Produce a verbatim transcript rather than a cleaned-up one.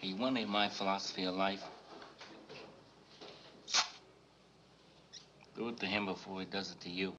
You want to know my philosophy of life? Do it to him before he does it to you.